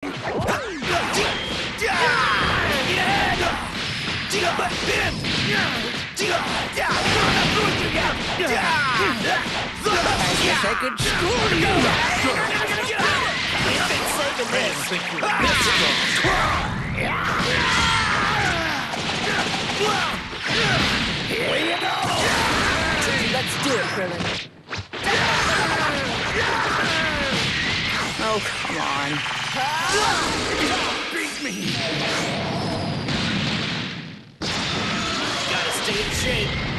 I guess I could score you. You've been saving this. I think you're this strong. Here you go. Let's do it, Krillin. Oh, come on. Beat me. Gotta stay in shape.